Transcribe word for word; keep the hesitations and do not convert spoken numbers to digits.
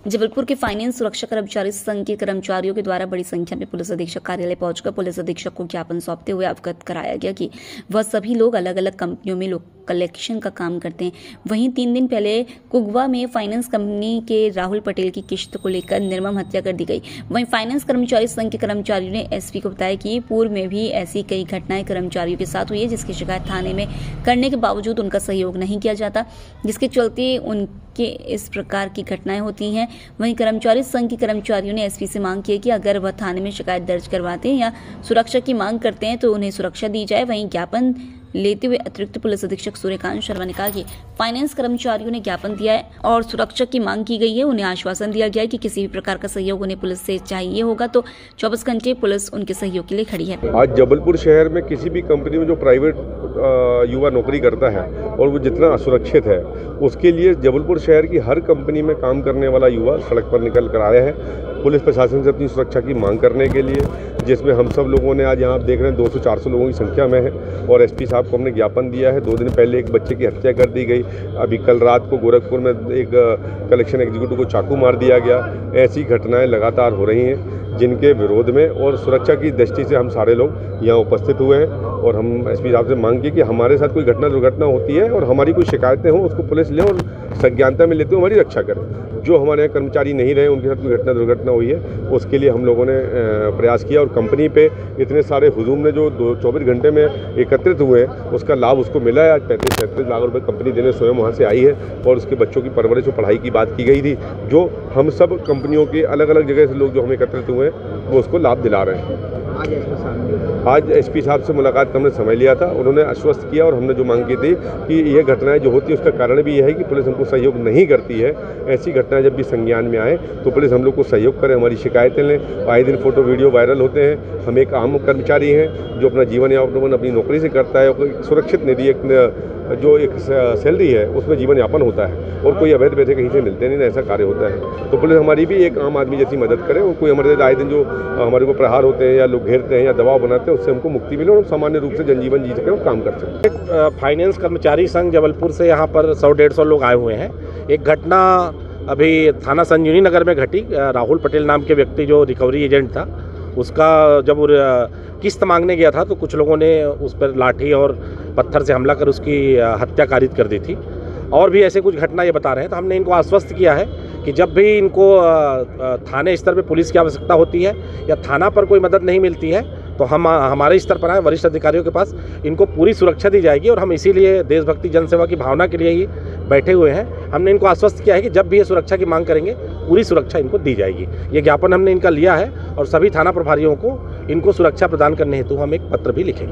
जबलपुर के फाइनेंस सुरक्षा कर्मचारी संघ के कर्मचारियों के द्वारा बड़ी संख्या में पुलिस अधीक्षक कार्यालय पहुंचकर पुलिस अधीक्षक को ज्ञापन सौंपते हुए अवगत कराया गया कि वह सभी लोग अलग अलग कंपनियों में लोग कलेक्शन का काम करते हैं। वहीं तीन दिन पहले कुगवा में फाइनेंस कंपनी के राहुल पटेल की किश्त को लेकर निर्मम हत्या कर दी गई। वहीं फाइनेंस कर्मचारी संघ के कर्मचारियों ने एसपी को बताया कि पूर्व में भी ऐसी कई घटनाएं कर्मचारियों के साथ हुई है, जिसकी शिकायत थाने में करने के बावजूद उनका सहयोग नहीं किया जाता, जिसके चलते उनके इस प्रकार की घटनाएं होती हैं। वहीं कर्मचारी संघ के कर्मचारियों ने एसपी से मांग की है कि अगर वह थाने में शिकायत दर्ज करवाते हैं या सुरक्षा की मांग करते हैं तो उन्हें सुरक्षा दी जाए। वहीं ज्ञापन लेते हुए अतिरिक्त पुलिस अधीक्षक सूर्यकांत शर्मा ने कहा कि फाइनेंस कर्मचारियों ने ज्ञापन दिया है और सुरक्षा की मांग की गई है। उन्हें आश्वासन दिया गया है कि किसी भी प्रकार का सहयोग उन्हें पुलिस से चाहिए होगा तो चौबीस घंटे पुलिस उनके सहयोग के लिए खड़ी है। आज जबलपुर शहर में किसी भी कंपनी में जो प्राइवेट युवा नौकरी करता है और वो जितना असुरक्षित है, उसके लिए जबलपुर शहर की हर कंपनी में काम करने वाला युवा सड़क पर निकल कर आया है पुलिस प्रशासन से अपनी सुरक्षा की मांग करने के लिए, जिसमें हम सब लोगों ने आज यहाँ देख रहे हैं दो सौ चार सौ लोगों की संख्या में है और एसपी साहब को हमने ज्ञापन दिया है। दो दिन पहले एक बच्चे की हत्या कर दी गई, अभी कल रात को गोरखपुर में एक कलेक्शन एग्जीक्यूटिव को चाकू मार दिया गया। ऐसी घटनाएं लगातार हो रही हैं जिनके विरोध में और सुरक्षा की दृष्टि से हम सारे लोग यहाँ उपस्थित हुए हैं और हम एसपी साहब से मांग की कि हमारे साथ कोई घटना दुर्घटना होती है और हमारी कोई शिकायतें हों उसको पुलिस ले और संज्ञानता में लेते हुए हमारी रक्षा करें। जो हमारे यहाँ कर्मचारी नहीं रहे उनके साथ कोई घटना दुर्घटना हुई है उसके लिए हम लोगों ने प्रयास किया और कंपनी पे इतने सारे हुजूम ने जो दो चौबीस घंटे में एकत्रित हुए हैं उसका लाभ उसको मिला है। आज पैंतीस पैंतीस लाख रुपए कंपनी देने स्वयं वहाँ से आई है और उसके बच्चों की परवरिश और पढ़ाई की बात की गई थी, जो हम सब कंपनियों के अलग अलग जगह से लोग जो हम एकत्रित हुए हैं वो उसको लाभ दिला रहे हैं। आज एसपी साहब से मुलाकात हमने समय लिया था, उन्होंने आश्वस्त किया और हमने जो मांग की थी कि ये घटनाएं जो होती है उसका कारण भी यह है कि पुलिस हमको सहयोग नहीं करती है। ऐसी घटनाएं जब भी संज्ञान में आए तो पुलिस हम लोग को सहयोग करे, हमारी शिकायतें लें। आए दिन फोटो वीडियो वायरल होते हैं। हम एक आम कर्मचारी हैं जो अपना जीवन यापन अपनी नौकरी से करता है और सुरक्षित निधि एक जो एक सैलरी है उसमें जीवन यापन होता है और कोई अवैध पैसे कहीं से मिलते नहीं, ऐसा कार्य होता है। तो पुलिस हमारी भी एक आम आदमी जैसी मदद करे और कोई हमारे आए दिन जो हमारे को प्रहार होते हैं या लोग घेरते हैं या दबाव बनाते हैं उससे हमको मुक्ति मिले और हम सामान्य रूप से जनजीवन जी सकें और काम कर सकें। फाइनेंस कर्मचारी संघ जबलपुर से यहाँ पर सौ डेढ़ सौ लोग आए हुए हैं। एक घटना अभी थाना संजीवनी नगर में घटी। राहुल पटेल नाम के व्यक्ति जो रिकवरी एजेंट था, उसका जब किस्त मांगने गया था तो कुछ लोगों ने उस पर लाठी और पत्थर से हमला कर उसकी हत्या कारित कर दी थी। और भी ऐसे कुछ घटना ये बता रहे हैं। तो हमने इनको आश्वस्त किया है कि जब भी इनको थाने स्तर पे पुलिस की आवश्यकता होती है या थाना पर कोई मदद नहीं मिलती है तो हम हमारे स्तर पर आए वरिष्ठ अधिकारियों के पास, इनको पूरी सुरक्षा दी जाएगी और हम इसीलिए देशभक्ति जनसेवा की भावना के लिए ही बैठे हुए हैं। हमने इनको आश्वस्त किया है कि जब भी ये सुरक्षा की मांग करेंगे पूरी सुरक्षा इनको दी जाएगी। ये ज्ञापन हमने इनका लिया है और सभी थाना प्रभारियों को इनको सुरक्षा प्रदान करने हेतु हम एक पत्र भी लिखेंगे।